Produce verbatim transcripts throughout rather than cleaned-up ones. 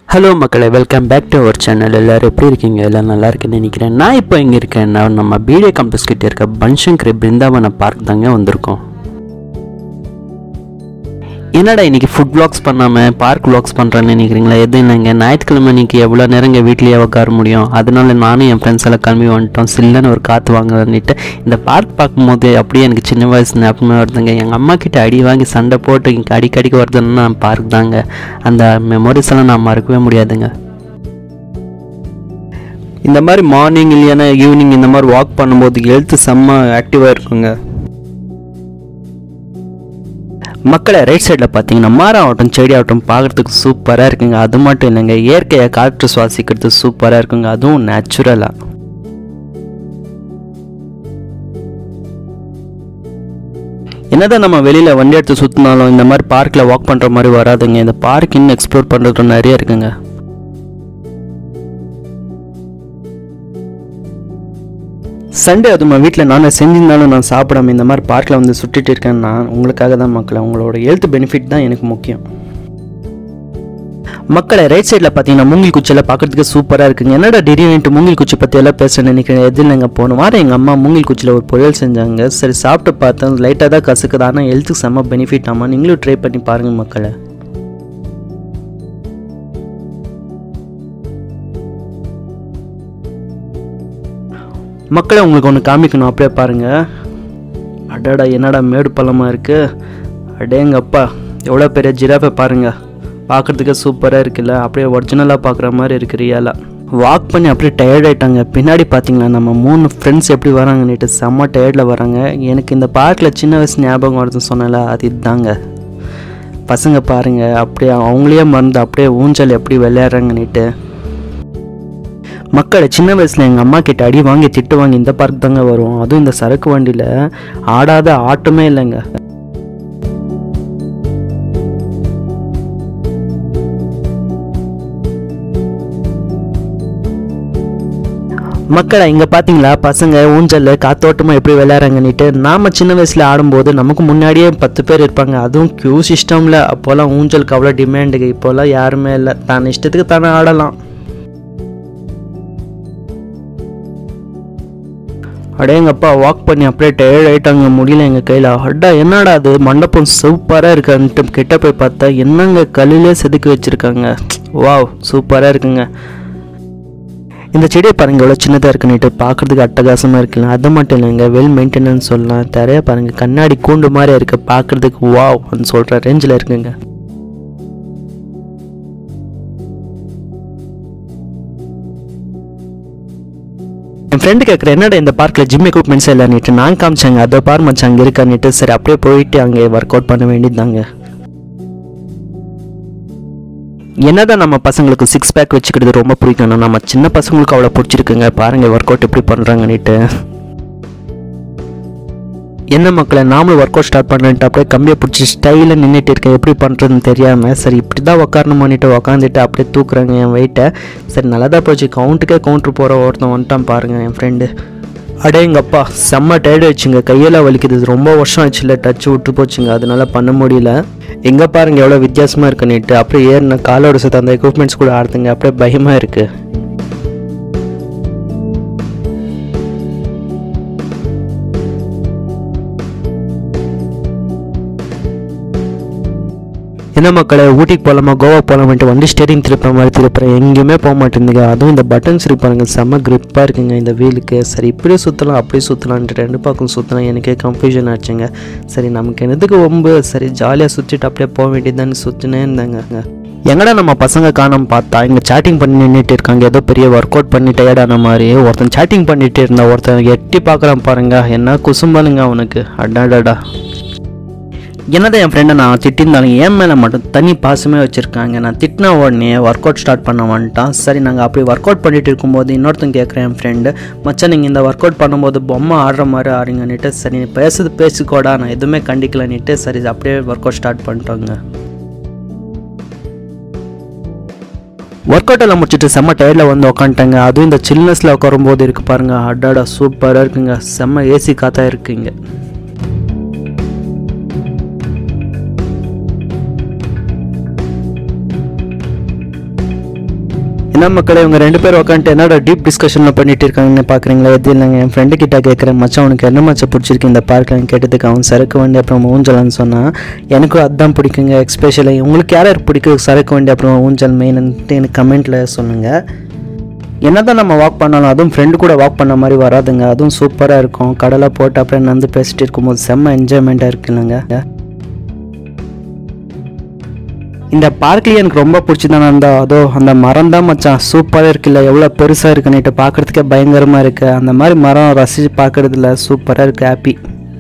Hello மக்களே, welcome back to our channel. எல்லோரும் எப்படி இருக்கீங்க? எல்லாம் நல்லா இருக்குன்னு நினைக்கிறேன். நான் இப்போ இங்கே இருக்கேன்னா நம்ம பிடிஏ கம்பஸ் கிட்டே இருக்க பன்சங்கரி பிருந்தாவன பார்க் தாங்க வந்திருக்கோம். என்னடா இன்றைக்கி ஃபுட் வ்ளாக்ஸ் பண்ணாமல் பார்க் வ்ளாக்ஸ் பண்ணுறேன்னு நினைக்கிறீங்களா? எதுவும் இல்லைங்க, ஞாயிற்றுக்கிழமை இன்றைக்கி எவ்வளோ நேரம் இங்கே வீட்லேயே உட்கார முடியும். அதனால நானும் என் ஃப்ரெண்ட்ஸ் எல்லாம் கிளம்பி வந்துட்டோம். சில்லுன்னு ஒரு காற்று வாங்கலான்ட்டு இந்த பார்க் பார்க்கும்போது அப்படியே எனக்கு சின்ன வயசு ஞாபகமே வருதுங்க. எங்கள் அம்மா கிட்ட அடி வாங்கி சண்டை போட்டு இங்கே அடிக்கடிக்கு வருதுன்னா பார்க் தாங்க. அந்த மெமரிஸ் எல்லாம் நான் மறக்கவே முடியாதுங்க. இந்த மாதிரி மார்னிங் இல்லைன்னா ஈவினிங் இந்த மாதிரி வாக் பண்ணும்போது ஹெல்த்து செம்ம ஆக்டிவாக இருக்குங்க. மக்களை ரைட் சைடில் பார்த்தீங்கன்னா மரம் ஆகட்டும் செடி ஆகட்டும் பார்க்குறதுக்கு சூப்பராக இருக்குங்க. அது மட்டும் இல்லைங்க, இயற்கையை காற்று சுவாசிக்கிறது சூப்பராக இருக்குங்க, அதுவும் நேச்சுரலாக. என்னதான் நம்ம வெளியில் வண்டி எடுத்து சுற்றினாலும் இந்த மாதிரி பார்க்கில் வாக் பண்ணுற மாதிரி வராதுங்க. இந்த பார்க் இன்னும் எக்ஸ்ப்ளோர் பண்ணுறது நிறைய இருக்குங்க. சண்டே அதுமா வீட்டில் நான் செஞ்சிருந்தாலும் நான் சாப்பிடாம இந்த மாதிரி பார்க்கில் வந்து சுற்றிட்டு இருக்கேன்னா உங்களுக்காக தான் மக்களை. உங்களோட ஹெல்த் பெனிஃபிட் தான் எனக்கு முக்கியம். மக்களை ரைட் சைடில் பார்த்தீங்கன்னா மூங்கில் குச்சியெல்லாம் பார்க்குறதுக்கு சூப்பராக இருக்குங்க. என்னடா திடீர்னு மூங்கில் குச்சி பற்றி எல்லாம் பேச நினைக்கிறேன். எதில் நாங்கள் போன வாரம் எங்கள் அம்மா மூங்கில் குச்சியில் ஒரு பொரியல் செஞ்சாங்க. சரி சாப்பிட்டு பார்த்தேன், லைட்டாக தான் கசக்குது, ஆனால் ஹெல்த்துக்கு செம்ம பெனிஃபிட். ஆமாம், நீங்களும் ட்ரை பண்ணி பாருங்கள் மக்களை. மக்களை உங்களுக்கு ஒன்று காமிக்கணும், அப்படியே பாருங்கள். அடடா என்னடா மேடு பள்ளமாக இருக்குது. அடேங்கப்பா எவ்வளோ பெரிய ஜிராஃபை பாருங்கள். பார்க்குறதுக்கு சூப்பராக இருக்குல்ல, அப்படியே ஒரிஜினலாக பார்க்குற மாதிரி இருக்குது ரியலாக. வாக் பண்ணி அப்படியே டயர்ட் ஆகிட்டாங்க. பின்னாடி பார்த்தீங்களா நம்ம மூணு ஃப்ரெண்ட்ஸ் எப்படி வராங்கன்னுட்டு செம்ம டயர்டில் வராங்க. எனக்கு இந்த பார்க்கில் சின்ன வயசு ஞாபகம் வருதுன்னு சொன்னால அது இதுதாங்க. பசங்க பாருங்கள் அப்படியே அவங்களே மறந்து அப்படியே ஊஞ்சல் எப்படி விளையாடுறாங்கன்னுட்டு. மக்களை சின்ன வயசில் எங்கள் அம்மா கிட்ட அடி வாங்கி திட்டு வாங்கி இந்த பார்க் தாங்க வரும். அதுவும் இந்த சரக்கு வண்டியில் ஆடாத ஆட்டமே இல்லைங்க. மக்களை இங்கே பார்த்தீங்களா பசங்க ஊஞ்சல் காத்தோட்டமாக எப்படி விளையாடுறாங்கன்னுட்டு. நாம் சின்ன வயசில் ஆடும்போது நமக்கு முன்னாடியே பத்து பேர் இருப்பாங்க, அதுவும் க்யூ சிஸ்டமில். அப்போல்லாம் ஊஞ்சலுக்கு அவ்வளோ டிமாண்டுங்க. இப்போல்லாம் யாருமே இல்லை, தான் இஷ்டத்துக்கு தானே ஆடலாம். அடேங்கப்பா வாக் பண்ணி அப்படியே டயர்ட் ஆகிட்டாங்க, முடியல எங்கள் கையில். அடா என்னடா அது மண்டபம் சூப்பராக இருக்கான்ட்டு கிட்ட போய் பார்த்தா என்னங்க கல்லிலே செதுக்கி வச்சுருக்காங்க. வாவ் சூப்பராக இருக்குங்க. இந்த செடியை பாருங்கள் எவ்வளோ சின்னதாக இருக்குன்னுட்டு, பார்க்குறதுக்கு அட்டகாசமாக இருக்குல்ல. அது மட்டும் இல்லைங்க, வெல் மெயின்டெனன்ஸ் சொல்லலாம். தரைய பாருங்கள் கண்ணாடி கூண்டு மாதிரி இருக்குது, பார்க்குறதுக்கு வாவ் அப்படின்னு சொல்கிற ரேஞ்சில் இருக்குங்க. என் ஃப்ரெண்டு கேட்குற என்னடா இந்த பார்க்கில் ஜிம் எக்யூப்மெண்ட்ஸ் இல்லைன்னுட்டு நான் காமிச்சாங்க. அதை பார் மச்சான் அங்கே இருக்கான்னுட்டு. சரி அப்படியே போயிட்டு அங்கே ஒர்க் அவுட் பண்ண வேண்டியதுதாங்க. என்னதான் நம்ம பசங்களுக்கு சிக்ஸ் பேக் வச்சுக்கிறது ரொம்ப பிடிக்கணும், நம்ம சின்ன பசங்களுக்கு அவ்வளோ பிடிச்சிருக்குங்க. பாருங்கள் ஒர்க் அவுட் எப்படி பண்ணுறாங்கன்னுட்டு. என்ன மக்களை நாமளும் ஒர்க் அவுட் ஸ்டார்ட் பண்ணிட்டு அப்படியே கம்பியை பிடிச்சி ஸ்டைலில் நின்றுட்டு இருக்கேன். எப்படி பண்ணுறதுன்னு தெரியாமல் சரி இப்படி தான் உட்காரணும் பண்ணிட்டு உக்காந்துட்டு அப்படியே தூக்குறாங்க என் வெயிட்டை. சரி நல்லா தான் போச்சு. கவுண்ட்டுக்கே கவுண்ட்ரு போகிற ஒருத்தன் வந்துட்டான் பாருங்கள் என் ஃப்ரெண்டு. அடேங்கப்பா செம்ம டயர்டு வச்சுங்க, கையெல்லாம் வலிக்குது. ரொம்ப வருஷம் ஆச்சு இல்லை டச்சு விட்டு போச்சுங்க, அதனால பண்ண முடியல. எங்கே பாருங்கள் எவ்வளோ வித்தியாசமாக இருக்குன்னுட்டு. அப்படியே ஏறின காலோட சேர்த்து அந்த எக்யூப்மெண்ட்ஸ் கூட ஆடுதுங்க, அப்படியே பயமாக இருக்குது. என்ன மக்களை ஊட்டிக்கு போகலாமா கோவா போகலாமான்ட்டு வண்டி ஸ்டேரிங் திருப்ப மாதிரி திருப்புறேன், எங்கேயுமே போக மாட்டேங்குதுங்க. அதுவும் இந்த பட்டன்ஸ் இருப்பாருங்க செம்ம கிரிப்பாக இருக்குங்க இந்த வீலுக்கு. சரி இப்படியே சுற்றலாம் அப்படியே சுற்றலான்ட்டு ரெண்டு பக்கம் சுற்றலாம், எனக்கே கன்ஃபியூஷன் ஆச்சுங்க. சரி நமக்கு என்னதுக்கு ரொம்ப சரி ஜாலியாக சுற்றிட்டு அப்படியே போக வேண்டியதுதான்னு சுற்றினே இருந்தாங்க. எங்கடா நம்ம பசங்க காணாமல் பார்த்தா இங்கே சேட்டிங் பண்ணி நின்றுட்டு இருக்காங்க. ஏதோ பெரிய ஒர்க் அவுட் பண்ணி டயர்டான மாதிரி ஒருத்தன் சேட்டிங் பண்ணிட்டு இருந்தா, ஒருத்தன் எட்டி பார்க்குறான் பாருங்க, என்ன குசும்பாலுங்க அவனுக்கு. அடாடாடா என்னதான் என் ஃப்ரெண்டை நான் திட்டிருந்தாலும் என் மேலே மட்டும் தனி பாசமே வச்சுருக்காங்க. நான் திட்டின உடனே ஒர்க் அவுட் ஸ்டார்ட் பண்ண வந்துட்டான். சரி நாங்கள் அப்படி ஒர்க் அவுட் பண்ணிட்டு இருக்கும்போது இன்னொருத்தன் கேட்குறேன் என் ஃப்ரெண்டு, மச்சான் நீங்கள் இந்த ஒர்க் அவுட் பண்ணும்போது பொம்மை ஆடுற மாதிரி ஆடுங்கன்னுட்டு. சரி பேசுறது பேசிக்கோடா, நான் எதுவுமே கண்டிக்கலன்னுட்டு சரி அப்படியே ஒர்க் அவுட் ஸ்டார்ட் பண்ணிட்டோங்க. ஒர்க் அவுட் எல்லாம் முடிச்சுட்டு செம்ம டயர்டில் வந்து உக்காந்துட்டாங்க. அதுவும் இந்த சில்னஸில் உட்காரும்போது இருக்குது பாருங்கள், அடாடா சூப்பராக இருக்குங்க. செம்ம ஏசி காற்றா இருக்குங்க. என்ன மக்களே இவங்க ரெண்டு பேரும் உட்காந்துட்டு என்னோட டீப் டிஸ்கஷனில் பண்ணிட்டு இருக்காங்கன்னு பார்க்குறீங்களா? எது இல்லைங்க, என் ஃப்ரெண்டு கிட்ட கேட்குறேன், மச்சான் உனக்கு என்ன மச்சம் பிடிச்சிருக்கு இந்த பார்க்கில் கேட்டதுக்கு அவன் சரக்கு வண்டி அப்புறம் ஊஞ்சல்னு சொன்னான். எனக்கும் அதுதான் பிடிக்குங்க. எக்ஸ்பெஷலி உங்களுக்கு யார் யார் பிடிக்கும் சரக்கு வண்டி அப்புறம் ஊஞ்சல் மெயின்ட்டு எனக்கு கமெண்ட்டில் சொல்லுங்கள். என்ன தான் நம்ம வாக் பண்ணாலும் அதுவும் ஃப்ரெண்டு கூட வாக் பண்ண மாதிரி வராதுங்க. அதுவும் சூப்பராக இருக்கும். கடலை போட்டு அப்புறம் நடந்து பேசிட்டு இருக்கும்போது செம்ம என்ஜாய்மெண்ட்டாக இருக்குல்லங்க. இந்த பார்க்லேயே எனக்கு ரொம்ப பிடிச்சதானே இருந்தா அதோ அந்த மரம் தான் மச்சான் சூப்பராக இருக்குல்ல, எவ்வளோ பெருசாக இருக்குன்னுட்டு பார்க்குறதுக்கே பயங்கரமாக இருக்குது. அந்த மாதிரி மரம் ரசித்து பார்க்குறதுல சூப்பராக இருக்குது, ஹாப்பி.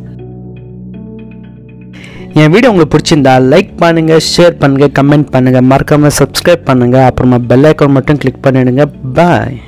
என் வீடியோ உங்களுக்கு பிடிச்சிருந்தா லைக் பண்ணுங்கள், ஷேர் பண்ணுங்கள், கமெண்ட் பண்ணுங்கள், மறக்காமல் சப்ஸ்கிரைப் பண்ணுங்கள், அப்புறமா பெல் ஐக்கான் மட்டும் கிளிக் பண்ணிவிடுங்க. பாய்.